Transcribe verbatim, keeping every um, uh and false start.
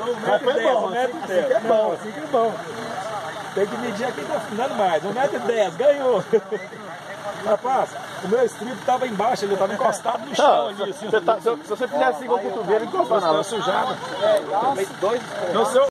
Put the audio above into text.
um metro e dez, um metro e dez. Assim que é bom, assim que é bom. Tem que medir aqui tá afinando mais. um metro e dez, ganhou. Rapaz, o meu estribo estava embaixo, ele estava encostado no chão ali. Assim, você tá, se, se você fizesse assim com o cotovelo, encostado na sujado. É, dois. No seu